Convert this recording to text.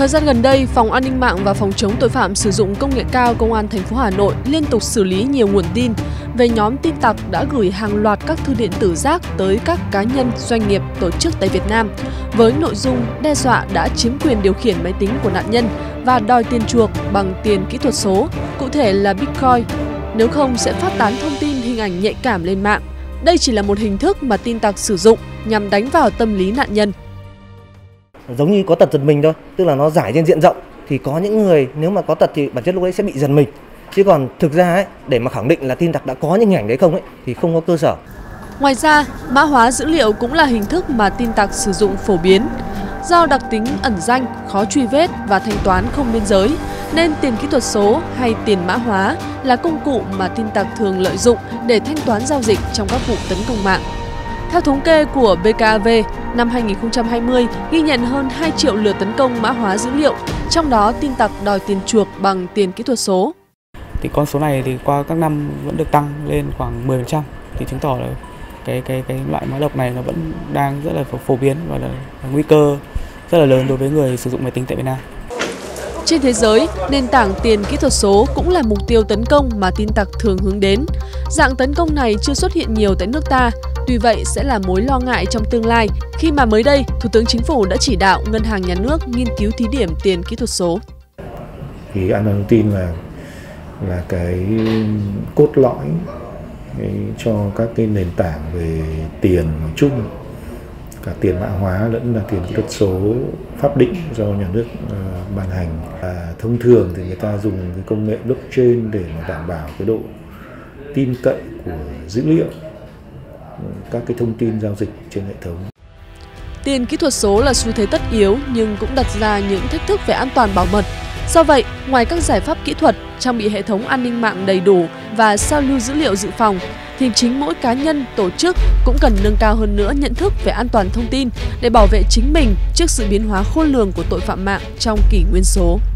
Thời gian gần đây, Phòng An ninh mạng và Phòng chống tội phạm sử dụng công nghệ cao Công an thành phố Hà Nội liên tục xử lý nhiều nguồn tin về nhóm tin tặc đã gửi hàng loạt các thư điện tử rác tới các cá nhân, doanh nghiệp, tổ chức tại Việt Nam với nội dung đe dọa đã chiếm quyền điều khiển máy tính của nạn nhân và đòi tiền chuộc bằng tiền kỹ thuật số, cụ thể là Bitcoin, nếu không sẽ phát tán thông tin hình ảnh nhạy cảm lên mạng. Đây chỉ là một hình thức mà tin tặc sử dụng nhằm đánh vào tâm lý nạn nhân. Giống như có tật giật mình thôi, tức là nó giải trên diện rộng, thì có những người nếu mà có tật thì bản chất lúc đấy sẽ bị giật mình. Chứ còn thực ra ấy, để mà khẳng định là tin tặc đã có những hình ảnh đấy không ấy, thì không có cơ sở. Ngoài ra, mã hóa dữ liệu cũng là hình thức mà tin tặc sử dụng phổ biến. Do đặc tính ẩn danh, khó truy vết và thanh toán không biên giới, nên tiền kỹ thuật số hay tiền mã hóa là công cụ mà tin tặc thường lợi dụng để thanh toán giao dịch trong các vụ tấn công mạng. Theo thống kê của BKAV, năm 2020 ghi nhận hơn 2 triệu lượt tấn công mã hóa dữ liệu, trong đó tin tặc đòi tiền chuộc bằng tiền kỹ thuật số. Thì con số này thì qua các năm vẫn được tăng lên khoảng 10%, thì chứng tỏ là cái loại mã độc này nó vẫn đang rất là phổ biến và là nguy cơ rất là lớn đối với người sử dụng máy tính tại Việt Nam. Trên thế giới, nền tảng tiền kỹ thuật số cũng là mục tiêu tấn công mà tin tặc thường hướng đến. Dạng tấn công này chưa xuất hiện nhiều tại nước ta, tuy vậy sẽ là mối lo ngại trong tương lai khi mà mới đây, Thủ tướng Chính phủ đã chỉ đạo Ngân hàng Nhà nước nghiên cứu thí điểm tiền kỹ thuật số. Thì an toàn thông tin là cái cốt lõi cho các cái nền tảng về tiền nói chung, cả tiền mã hóa lẫn là tiền kỹ thuật số pháp định do nhà nước ban hành. Thông thường thì người ta dùng cái công nghệ blockchain để mà đảm bảo cái độ tin cậy của dữ liệu, các cái thông tin giao dịch trên hệ thống. Tiền kỹ thuật số là xu thế tất yếu nhưng cũng đặt ra những thách thức về an toàn bảo mật. Do vậy, ngoài các giải pháp kỹ thuật, trang bị hệ thống an ninh mạng đầy đủ và sao lưu dữ liệu dự phòng, thì chính mỗi cá nhân, tổ chức cũng cần nâng cao hơn nữa nhận thức về an toàn thông tin để bảo vệ chính mình trước sự biến hóa khôn lường của tội phạm mạng trong kỷ nguyên số.